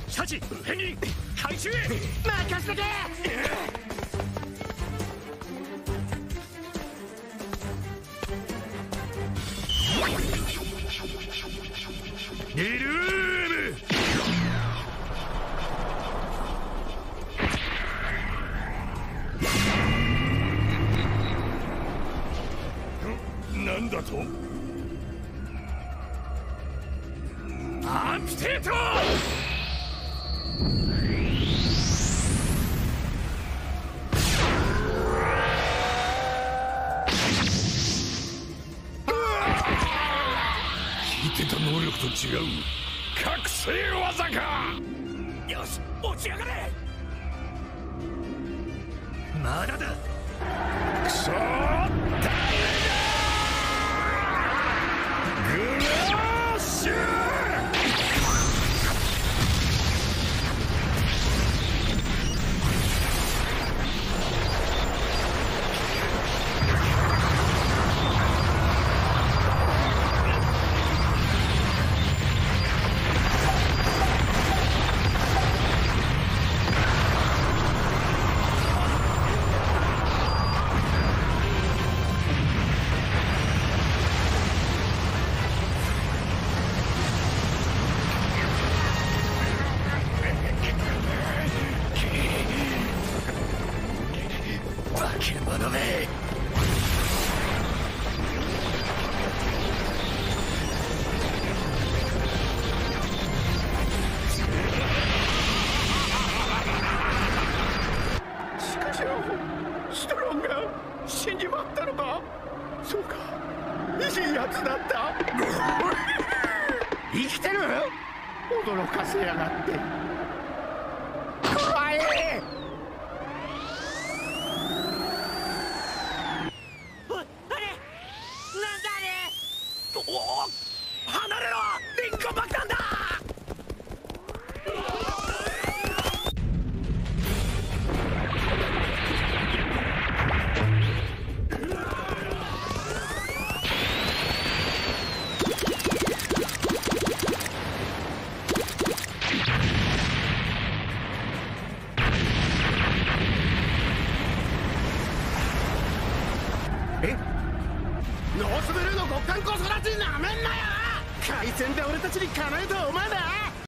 シャチペンギン回収へ任せてけ。 リルームなんだと。アンピテート聞いてた能力と違う覚醒技か。よし落ち上がれ。まだだ。クソーグラッシュ獣め。 しかしストロンが死んじまったのか。そうか、いいやつだった。生きてる。驚かせやがって。怖い。 離れろ。リンコ爆弾だ。 え、ノースブルーの極寒子育ちなめんなよ。海戦で俺たちにかなえたお前だ。